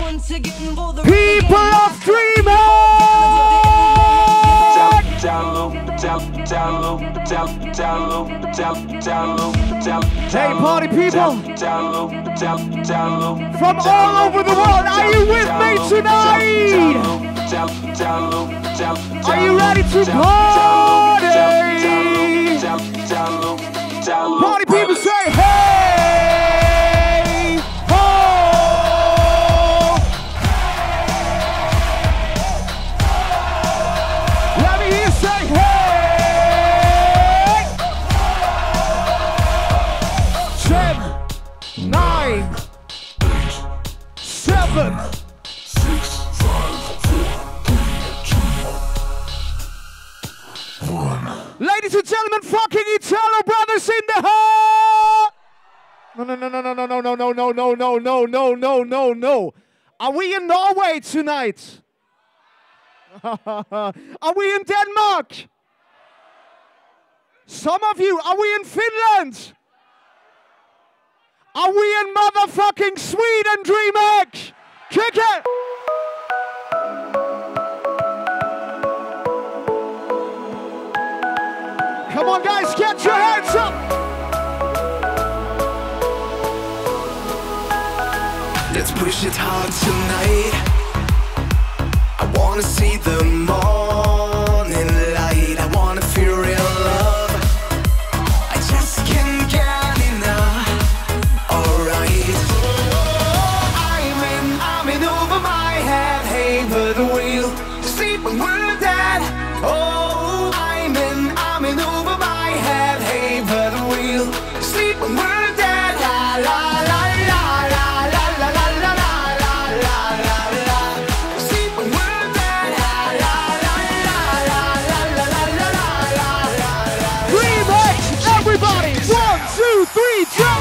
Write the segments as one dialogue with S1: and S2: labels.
S1: People of Dreamhack! Hey, party people from all over the world, are you with me tonight? Are you ready to party? Party people say, hey, ho! Let me hear you say, hey! 10, 9, 7, 6, 5, 4, 3, 2, 1. Ladies and gentlemen, fucking Italobrothers in the house! No. Are we in Norway tonight? Are we in Denmark? Some of you, are we in Finland? Are we in motherfucking Sweden, Dreamhack? Kick it! Come on, guys, get your hands up!
S2: Let's push it hard tonight. I wanna see the morning light. I wanna feel real love. I just can't get enough. Alright. I'm in over my head. Hey, for the wheel. Sleep when we're dead. Oh, I'm in over my head. Hey, for the wheel. Sleep when we're dead. La la la la la la la la la la la la la. Sleep when we're dead. La la la la la la la la la la la.
S1: Dreamhack, everybody! 1, 2, 3, jump!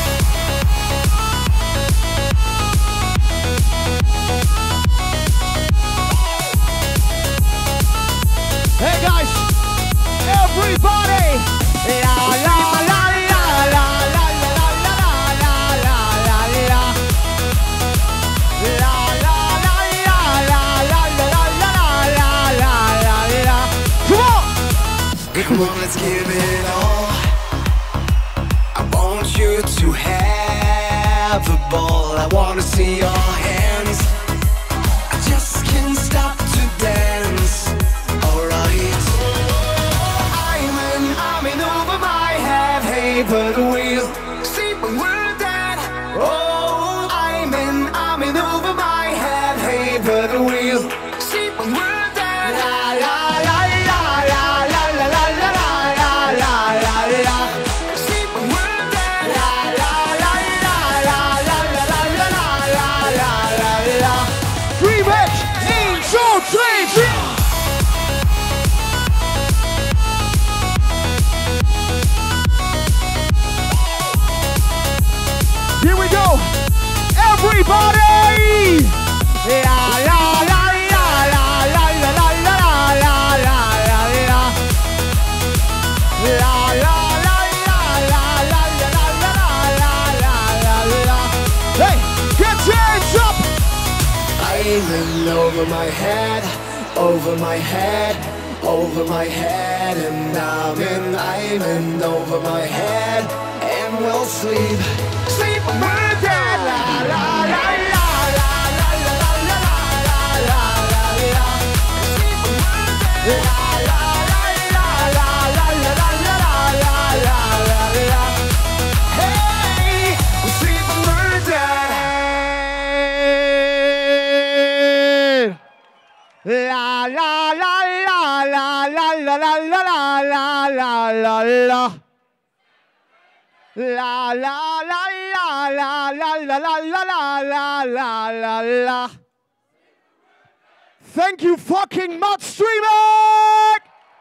S1: Hey guys, everybody! La la la la la la la la la la la la. La la la la la la la la la la la. Come on!
S2: Come on, let's give it all. I want you to have the ball. I wanna see your hands. I just can't stop to dance. Alright. I'm in over my head. Hey, for the wheel. Sleep when we're dead. Oh, I'm in over my head. Hey, for the wheel. Sleep when we're dead. La la la la la la la la la la la la la. Sleep when we're dead. La la la la la la la la la la la la la.
S1: Dreamhack, 1, 2, 3, here we go, everybody! La la la la la la la la la la la la la. La la la la la la la la la la la. Hey, get your hands up!
S2: I'm in over my head, over my head, over my head, and I'm in over my head, and we'll sleep. Sleep when we're dead. La la la la la la la la la la la la la. Sleep when we're dead. La la la la la la la la la la la la la. Hey, we sleep when we're dead.
S1: La la la la la la la la la la la la la. La la la la la la la la la la la la la. Thank you fucking much, Dreamhack!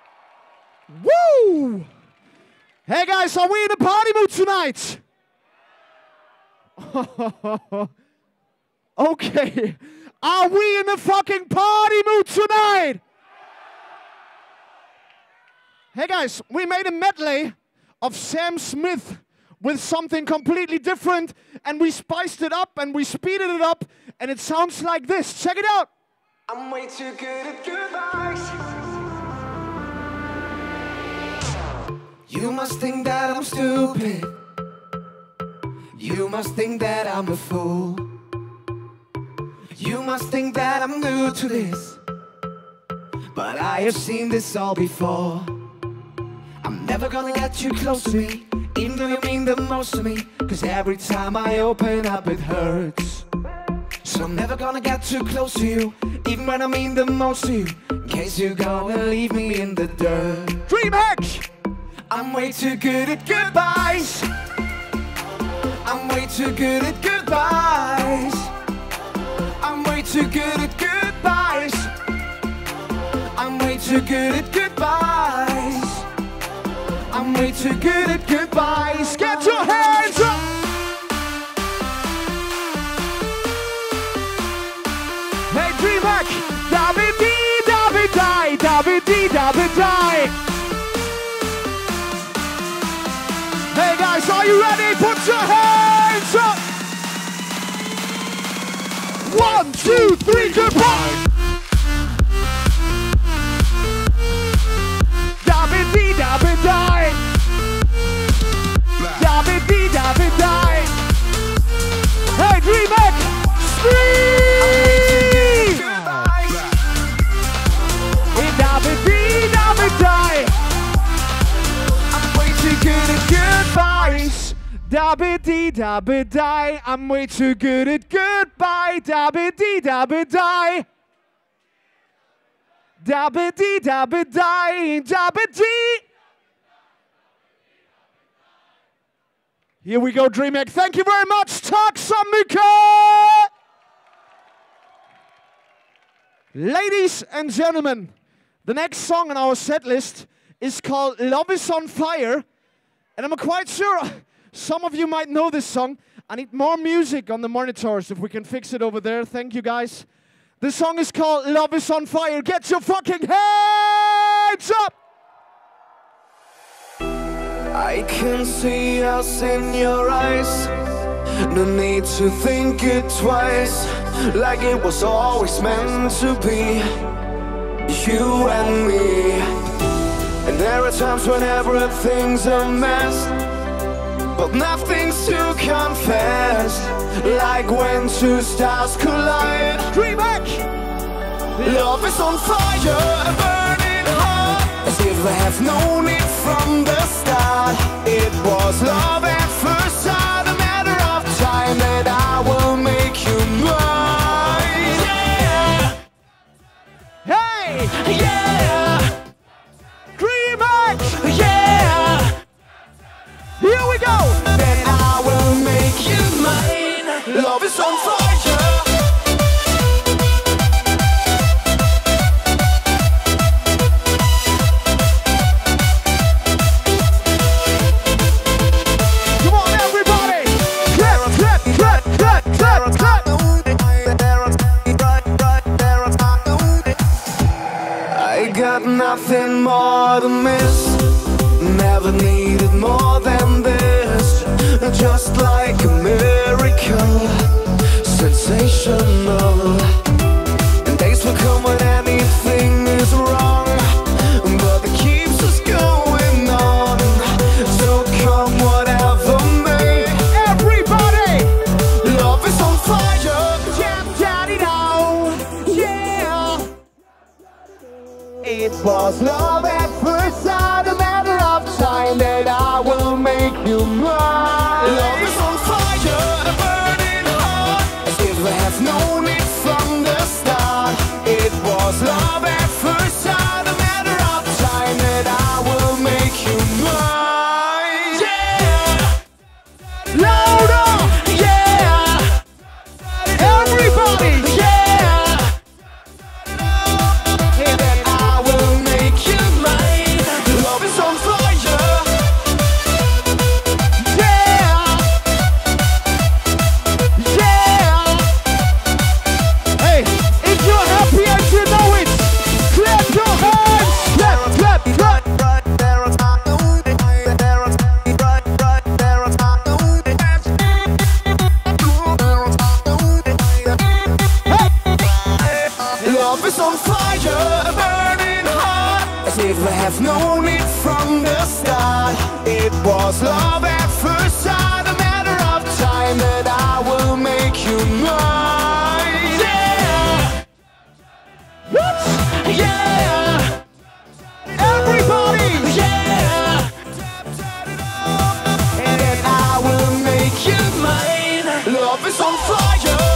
S1: Woo! Hey guys, are we in a party mood tonight? Okay. Are we in a fucking party mood tonight? Hey guys, we made a medley of Sam Smith with something completely different, and we spiced it up and we speeded it up, and it sounds like this. Check it out.
S2: I'm way too good at goodbyes. You must think that I'm stupid. You must think that I'm a fool. You must think that I'm new to this, but I have seen this all before. I'm never gonna get too close to me, even though you mean the most to me, 'cause every time I open up it hurts. So I'm never gonna get too close to you, even when I mean the most to you, in case you're gonna leave me in the dirt.
S1: Dreamhack!
S2: I'm way too good at goodbyes. I'm way too good at goodbyes. I'm way too good at goodbyes. I'm way too good at goodbyes. I'm way too good at goodbyes.
S1: Get your hands up! Hey, Dreamhack! Dabby-dee-dabby-die, dabby-dee-dabby-die. Hey guys, are you ready? Put your hands up! 1, 2, 3, goodbye! Dabby-dee-dabby-die. Dabby-dee-dabby-die. Hey, Dreamhack! Scream! Dabby-dee-dabby-die.
S2: I'm way too good at goodbyes.
S1: Dabby-dee-dabby-die. I'm way too good at goodbye. Dabby-dee-dabby-die. Dabby-dee-dabby-die. Dabby-dee. Here we go, Dreamhack. Thank you very much. Tack så mycket! Ladies and gentlemen, the next song on our set list is called Love is on Fire. And I'm quite sure some of you might know this song. I need more music on the monitors if we can fix it over there. Thank you, guys. This song is called Love is on Fire. Get your fucking hands up!
S2: I can see us in your eyes. No need to think it twice. Like it was always meant to be, you and me. And there are times when everything's a mess, but nothing's to confess. Like when two stars collide.
S1: Dreamhack!
S2: Love is on fire, burning hot, as if I have known it from the start. It was love at first sight, a matter of time that I will make you mine. Yeah!
S1: Hey!
S2: Yeah!
S1: Dreamhack!
S2: Yeah!
S1: Here we go!
S2: Then I will make you mine. Love is on fire.
S1: Come on, everybody! Clap, clap, clap, clap, clap, clap!
S2: I got nothing more to miss. Never needed more than this. Just like a miracle, sensational. And days will come when anything is wrong, but it keeps us going on. So come whatever may.
S1: Everybody!
S2: Love is on fire.
S1: Jam, daddy, now! Yeah!
S2: It was love at first sight, a matter of time that I will make you mine. Love is on fire, burning hot, as if I have known it from the start. It was love at first sight, a matter of time that I will make you mine. Yeah!
S1: Louder!
S2: Yeah!
S1: Everybody!
S2: Yeah! And then I will make you mine. Love is on fire.
S1: Yeah! Yeah! Hey, if you're happy and you know it, clap your hands! Clap, clap, clap!
S2: fire, burning hot, as if I have known it from the start. It was love at first sight, a matter of time that I will make you mine. Yeah! What? Yeah! Everybody! Yeah! And I will make you mine. Love is on fire.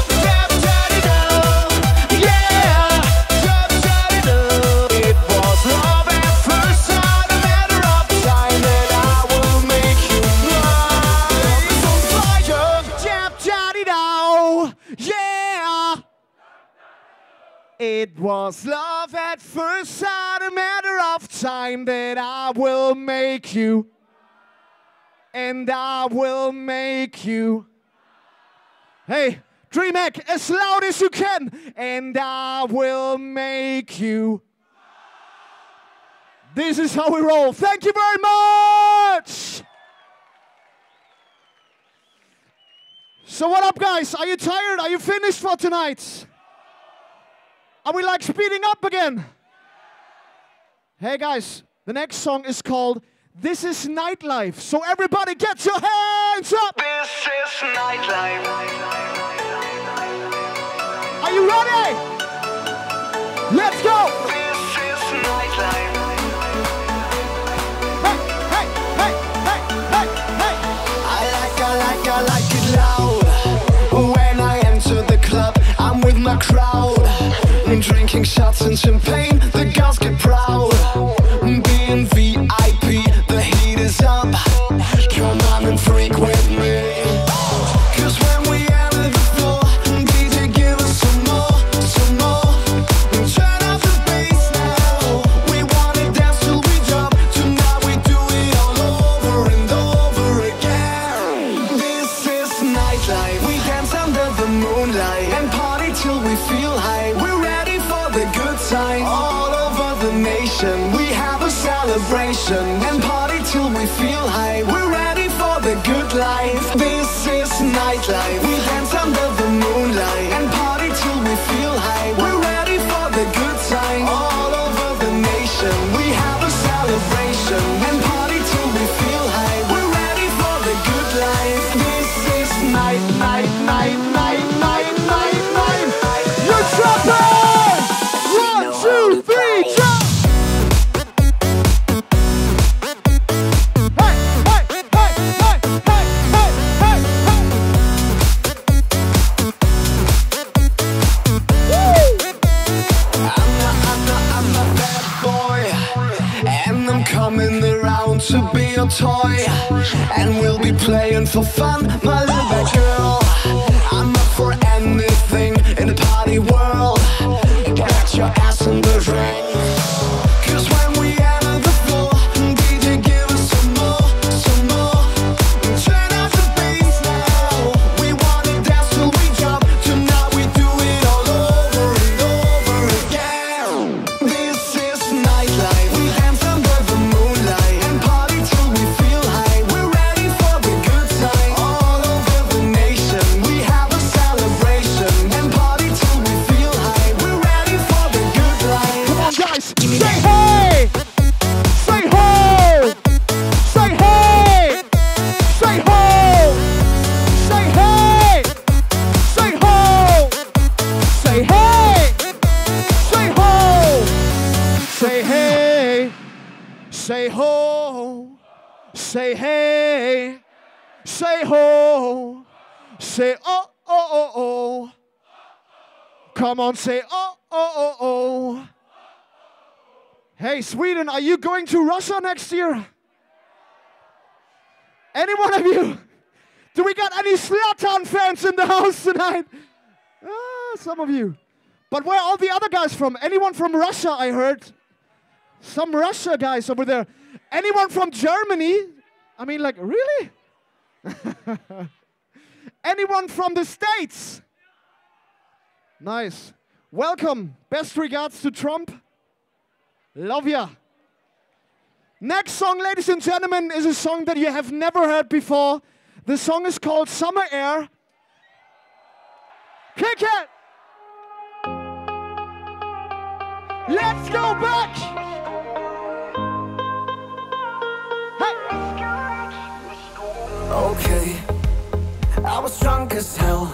S2: It was love at first sight, a matter of time that I will make you. And I will make you. Hey, Dreamhack, as loud as you can. And I will make you. This is how we roll. Thank you very much. So what up, guys? Are you tired? Are you finished for tonight? Are we like speeding up again? Hey guys, the next song is called This Is Nightlife. So everybody get your hands up.
S3: This is nightlife.
S2: Are you ready? Let's go.
S3: This is nightlife.
S2: Hey, hey, hey, hey, hey, hey. I like it loud. When I enter the club, I'm with my crowd. Drinking shots and champagne, the girls get proud. Being VIP, the heat is up. Come on and freak with me. Cause when we enter the floor, DJ give us some more, some more. Turn up the bass now. We wanna dance till we drop. Tonight we do it all over and over again. This is nightlife. We dance under the moonlight and party till we feel high. We're ready for the good time. All over the nation, we have a celebration and party till we feel high. We're ready for the good life. This is nightlife. We dance under the moonlight and party till we feel high. We're ready for the good time. All over the nation, we have a celebration and party till we feel high. We're ready for the good life. This is night, night, night, night, night, night, night. You're jumping! 1, 2, 3, jump! Coming around to be a toy, and we'll be playing for fun, my little bad girl. I'm up for anything in the party world. Get your ass in the ring. Cause when we enter the floor, DJ give us some more, some more. Turn out the bass now. We wanna dance till we drop. Tonight we do it all over and over again. This is nightlife. We dance under the moonlight and party till we feel high. We're ready for the good time. All over the nation, we have a celebration and party till we feel high. We're ready for the good life. Come on, guys, say hey, say ho, say hey, say ho, say hey, say ho, say hey, say ho, say hey, say ho, say hey, say ho, say oh, oh, oh, oh. Come on, say oh, oh, oh, oh. Hey, Sweden, are you going to Russia next year? Any one of you? Do we got any Zlatan fans in the house tonight? Some of you. But where are all the other guys from? Anyone from Russia, I heard? Some Russia guys over there. Anyone from Germany? I mean, like, really? Anyone from the States? Nice. Welcome. Best regards to Trump. Love ya. Next song, ladies and gentlemen, is a song that you have never heard before. The song is called Summer Air. Kick it!
S1: Let's go back.
S2: Okay, I was drunk as hell.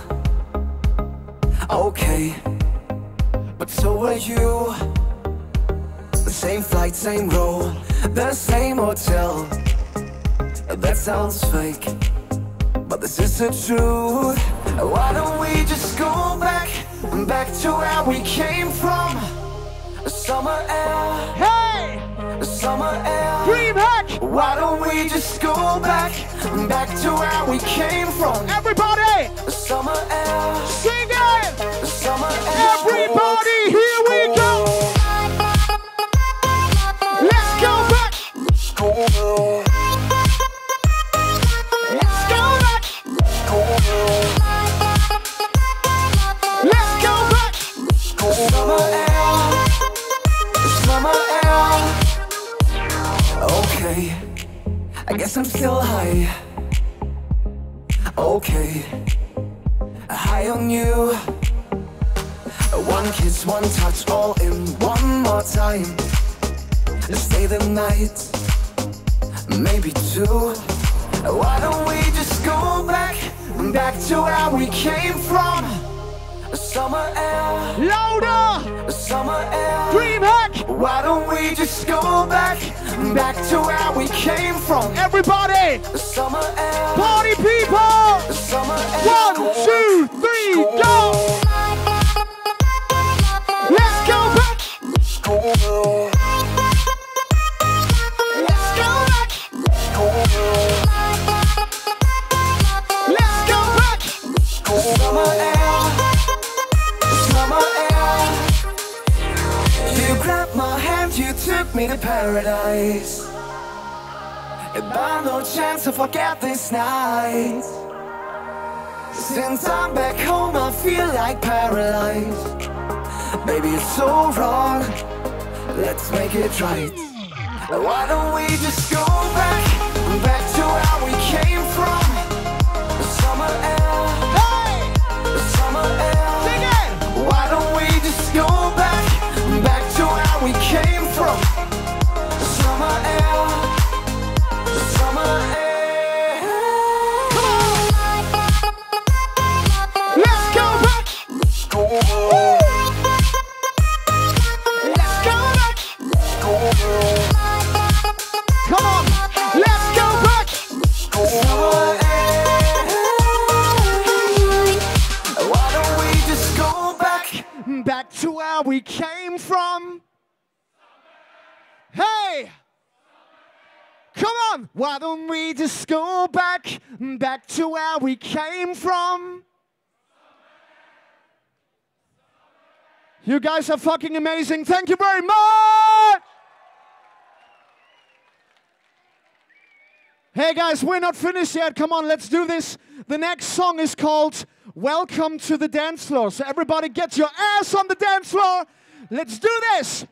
S2: Okay, but so were you. The same flight, same row, the same hotel. That sounds fake, but this is the truth. Why don't we just go back to where we came from? Summer air,
S1: Hey,
S2: summer air.
S1: Dreamhack.
S2: Why don't we just go back to where we came from?
S1: Everybody,
S2: Summer air,
S1: sing it.
S2: summer air.
S1: Everybody, here we go. Let's go back.
S2: Let's go back.
S1: Let's go back.
S2: Summer air, summer air. Okay, I guess I'm still high. Okay, high on you. One kiss, one touch, all in one more time. Stay the night, maybe two. Why don't we just go back to where we came from? Summer air,
S1: Louder.
S2: summer air.
S1: Dreamhack.
S2: Why don't we just go back to where we came from?
S1: Everybody,
S2: Summer air,
S1: party people.
S2: summer air.
S1: 1, 2, 3, go. Let's go back.
S2: Let's go back.
S1: Let's go back. Let's go back.
S2: Summer air, summer air. You grabbed my hand, you took me to paradise. And by no chance to forget this night. Since I'm back home, I feel like paralyzed. Baby, it's so wrong. Let's make it right. Why don't we just go back to where we came from? Summer air,
S1: Hey,
S2: summer air.
S1: sing it.
S2: Why don't we just go back to where we came from? Summer air, summer air.
S1: Let's go back.
S2: Let's go back.
S1: Let's go back.
S2: Let's go back.
S1: Come on. Let's go back.
S2: Summer air. Why don't we just go
S1: Back to where we came from. Hey. Come on. Why don't we just go back to where we came from? You guys are fucking amazing. Thank you very much. Hey guys, we're not finished yet. Come on, let's do this. The next song is called Welcome to the Dance Floor. So everybody get your ass on the dance floor. Let's do this.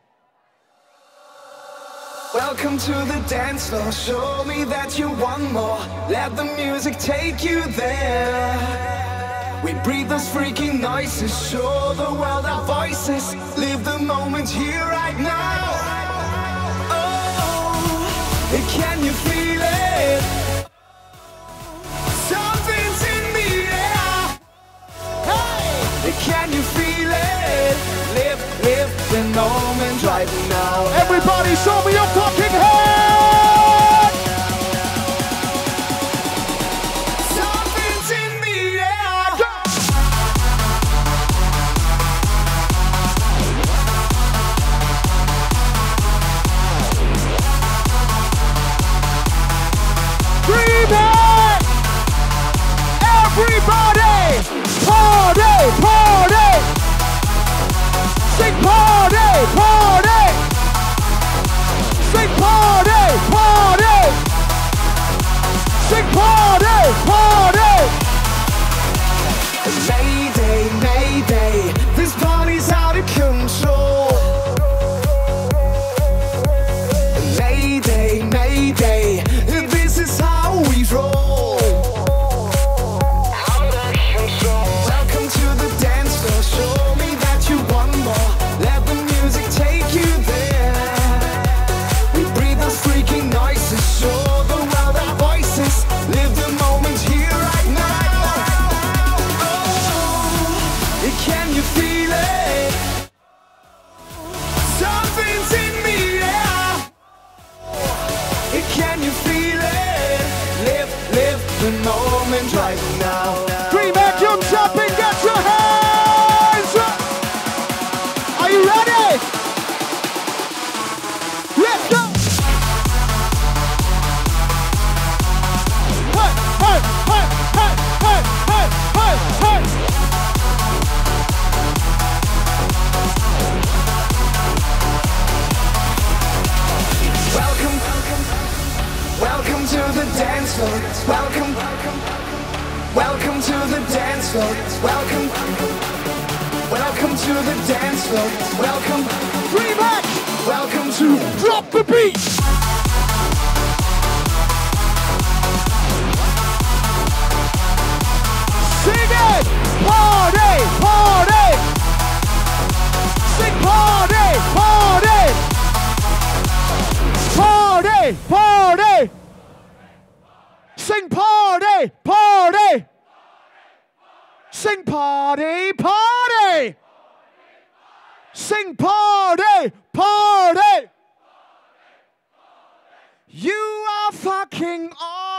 S2: Welcome to the dance floor, show me that you want more. Let the music take you there. We breathe those freaking noises, show the world our voices. Live the moment here right now. Oh, can you feel it? Something's in the air. Hey, can you feel it? Live the moment right now.
S1: Everybody show me your fucking head.
S2: Something's in the air.
S1: Go. Dreamhack. Everybody, party, party. Sing party, party. Sing party.
S2: feel it? Something's in the air. Can you feel it? Live the moment right now.
S1: Dreamhack, jump up and get your hands up. Are you ready? Let's go. Hey, hey, hey, hey, hey, hey, hey, hey.
S2: Welcome to the dance floor. Welcome to the dance floor. Welcome to the dance floor. Welcome.
S1: Dreamhack.
S2: Welcome to
S1: Drop the beat. Sing it. Party, party. Sing party, party. Party, party. Sing party, party. Sing party, party. Sing party, party. You are fucking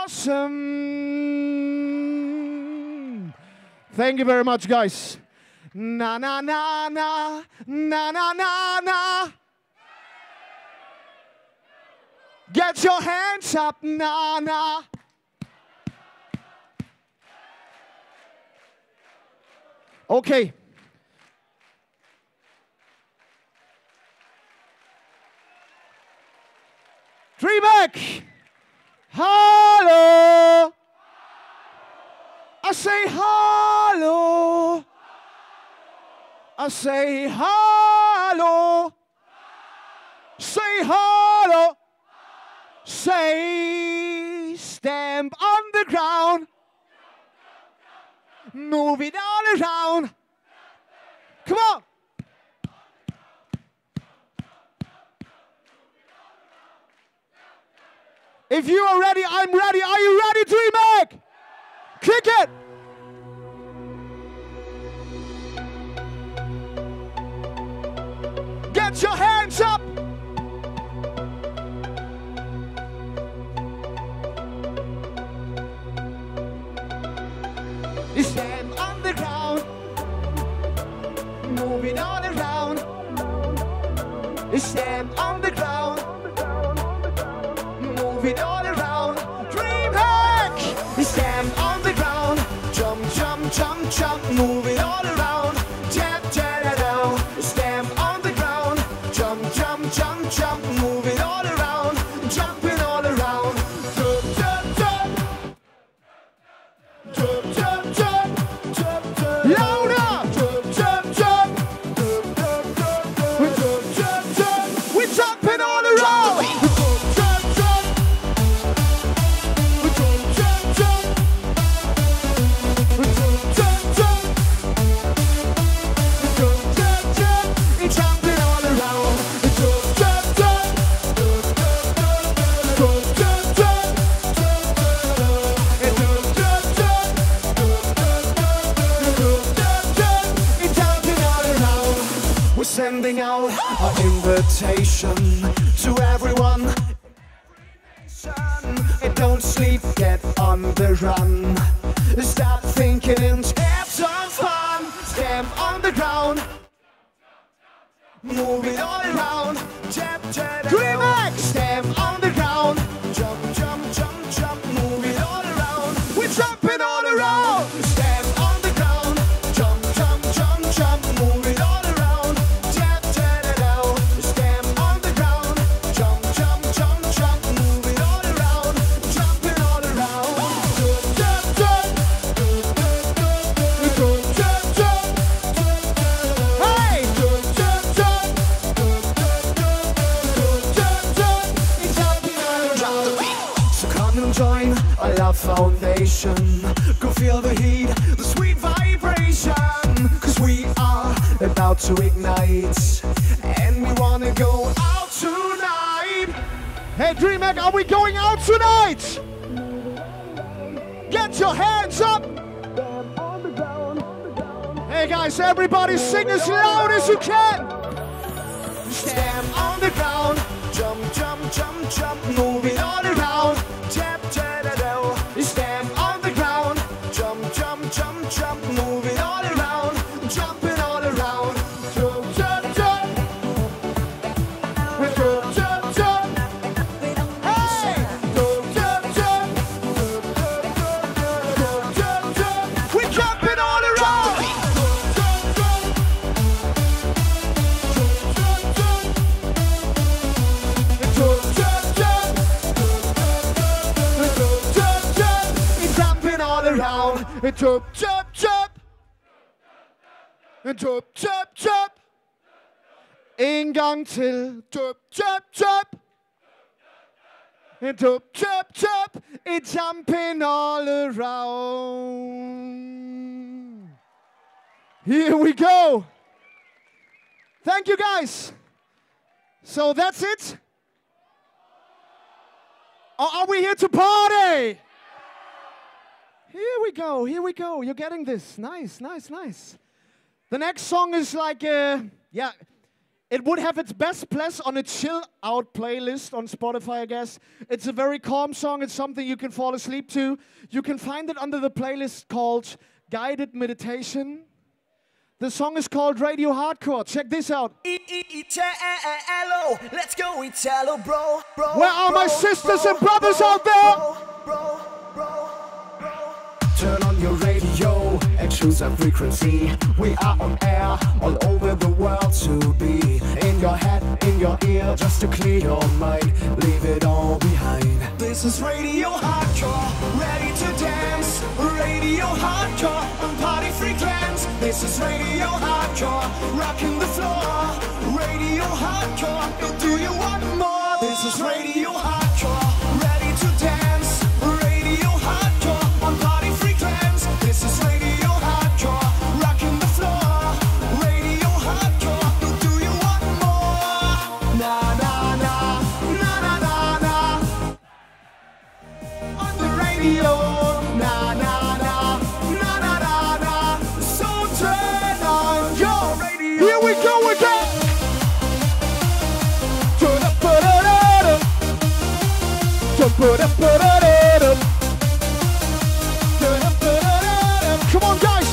S1: awesome. Thank you very much, guys. Na na na na na na na na. Get your hands up, na na. Okay. Dreamhack. Hello. I say hello. I say hello. Say hello. Say stamp on the ground. Move it all around. Come on. If you are ready, I'm ready. Are you ready, Dreamhack? Kick it. Get your hands up. Stand on the ground. Move it all around. Stand on the ground. Move it all around. Dreamhack. Stand on the ground. Jump, jump, jump, jump. Move it all around. Tap, tap, down. Stand on the ground. Jump, jump, jump, jump. Move it all around. Jumping all around. Jump, jump, jump. Jump, jump, jump. Jump, jump. Louder. Jump, jump, jump. Jump, jump, jump. Jump, jump, jump. We're jumping all around. Sending out our invitation to everyone. And don't sleep, get on the run. Stop thinking and have some fun. Stamp on the ground. Move it all around. Jab, jab, Dreamhack. Stamp on the ground. Jump, jump, jump, jump. Move it all around. We're jumping all around. Stamp on the ground. Jump, jump, jump, jump. Move it all around. Jab, jab, down. Stamp on the ground. Jump, jump, jump, jump. Move it all around. Jumping all around. Jump, jump, jump. Jump, jump, jump. Hey! Jump, jump, jump. So come and join our love foundation. Go feel the heat, the sweet vibration. Cause we are about to ignite. And we wanna go out tonight. Hey, Dreamhack, are we going out tonight? Get your hands up. Hey, Okay, guys, everybody sing as loud as you can.
S2: Stand on the ground, jump, jump, jump, jump, moving all around. Tap, tap, do. Stand on the ground, jump, jump, jump, jump, moving all around, jumping all around. Jump, jump, jump, jump, jump, jump. Hey, jump, jump, jump, jump, jump, jump.
S1: We're jumping all around. Chop, chop, chop. Chop, chop, chop. En gang til. Chop, chop, chop. Chop, chop, chop. It's jumping all around. Here we go. Thank you, guys. So that's it. Or are we here to party? Here we go, here we go. You're getting this. Nice, nice, nice. The next song is like, yeah, it would have its best place on a chill-out playlist on Spotify, I guess. It's a very calm song. It's something you can fall asleep to. You can find it under the playlist called Guided Meditation. The song is called Radio Hardcore. Check this out.
S2: Italo, let's go Italo, bro.
S1: Where are my sisters and brothers out there?
S2: Turn on your radio and choose a frequency. We are on air all over the world to be. In your head, in your ear, just to clear your mind. Leave it all behind. This is Radio Hardcore, ready to dance. Radio Hardcore on party frequency. This is Radio Hardcore, rocking the floor. Radio Hardcore, do you want more? This is Radio Hardcore, ready to dance. Radio Hardcore on party frequency. This is Radio Hardcore, rocking the floor. Radio Hardcore, do you want more? Na na na, na na na na. On the radio, na na na, na na na na. So turn on your radio.
S1: Here we go again. Come on, guys.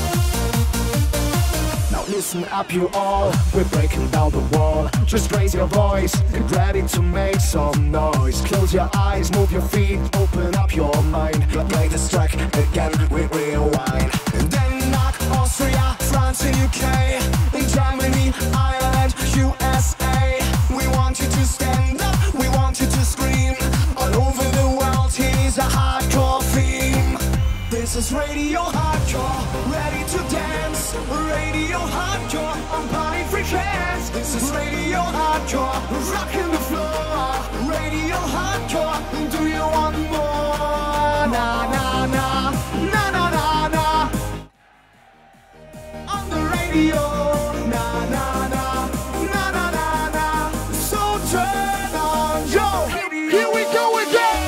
S2: Now listen up, you all. We're breaking down the wall. Just raise your voice. Get ready to make some noise. Close your eyes, move your feet, open up your mind. Play this track again, we rewind. Denmark, Austria, France and UK, in Germany, Ireland, USA. We want you to stand up, we want you to scream. All over the world, here's a hardcore theme. This is Radio Hardcore, ready to dance. Radio Hardcore on party frequency. This is Radio Hardcore, rocking the floor. Radio Hardcore, do you want more? Na na na, na na na na. On the radio, na na na, na na na na. So turn on your radio.
S1: Here we go again.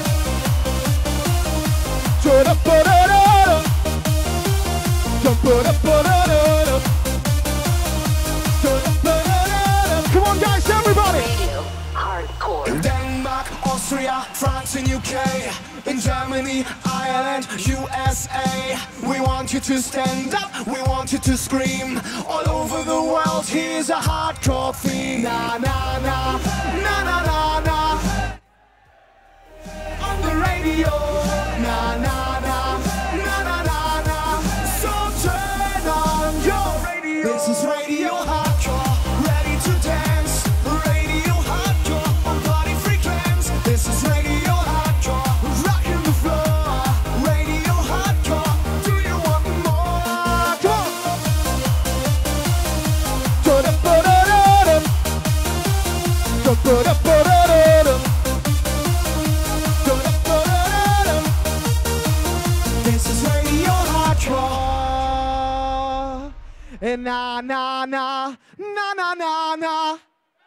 S1: Come on, guys, everybody.
S4: Radio Hardcore.
S2: In Denmark, Austria, France and UK, in Germany, Ireland, USA. We want you to stand up, we want you to scream. All over the world, here's a hardcore theme. Na na na, na na na na. On the radio, na na na, na na na na. So turn on your radio. This is Radio Hardcore, ready to dance. Radio Hardcore on party frequency. This is Radio Hardcore, rocking the floor. Radio Hardcore, do you want more?
S1: Come
S2: This is Radio Hardcore.
S1: Na na na, na na na na.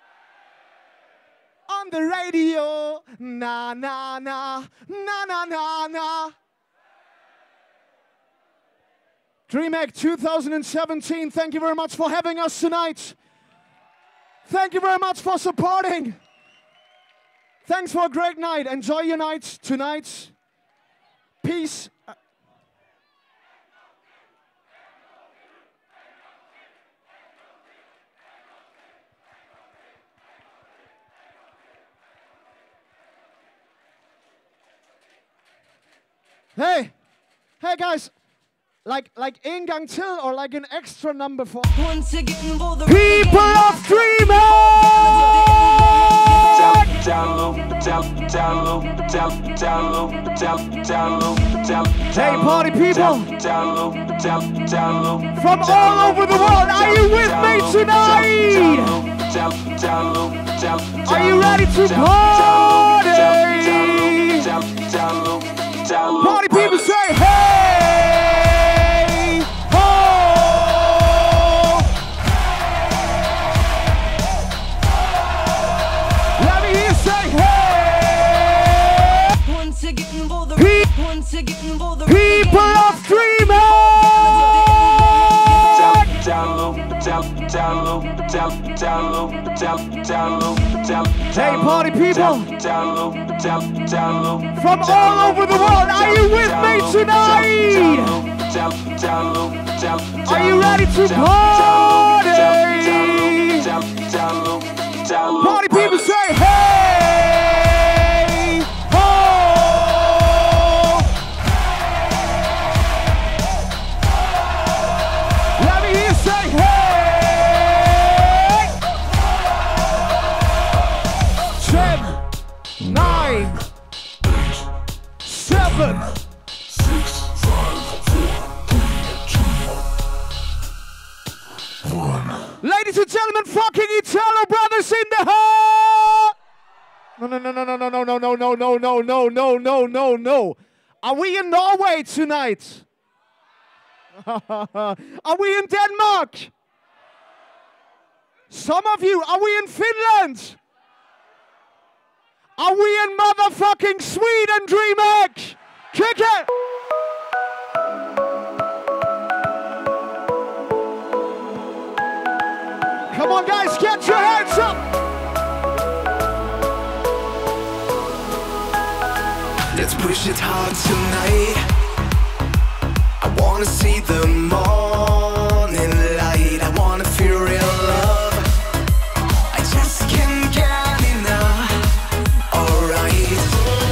S1: On the radio, na na na, na na na na. Dreamhack 2017, thank you very much for having us tonight. Thank you very much for supporting. Thanks for a great night. Enjoy your night tonight. Peace. Hey guys. Like Ingang Till or like an extra number for people of Dreamhack! Hey party people from all over the world, are you with me tonight? Are you ready to party? Party people say hey! People of Dreamhack! Hey party people from all over the world, are you with me tonight? Are you ready to party? Party people say hey! Ladies and gentlemen, fucking Italobrothers in the house! No. Are we in Norway tonight? Are we in Denmark? Some of you, are we in Finland? Are we in motherfucking Sweden, Dreamhack? Kick it! Come on, guys, get your hands up!
S2: Let's push it hard tonight. I wanna see the morning light. I wanna feel real love. I just can't get enough. Alright.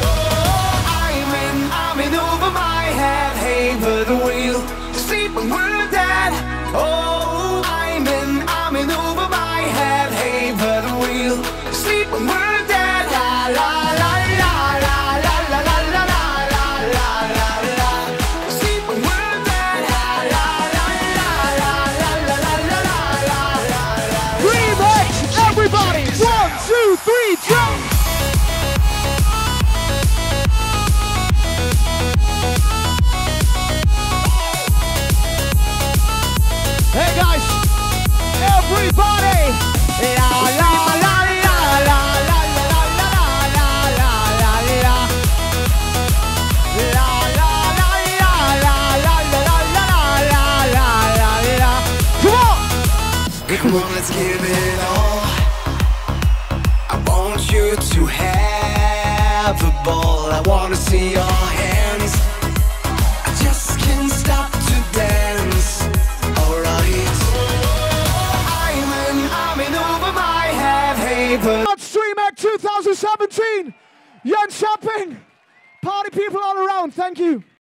S2: I'm in over my head. Hey, for the wheel. Sleep when we're dead. Oh, I'm in over my head. Hey, for the wheel. Sleep when we're dead. La la la la la la la la la la la la la. Sleep when we're dead. La la la la la la la la la la la.
S1: Dreamhack, everybody! 1, 2, 3, jump! Hey guys! Everybody! La la la la la la la la la la la la. La la la la la la la la la la la la. Come on!
S2: Come on, let's give it all. I want you to have a ball. I wanna see your hands. I just can't stop to dance. Alright. I'm in over my head. Hey, but
S1: Dreamhack 2017. Jan Shopping. Party people all around. Thank you.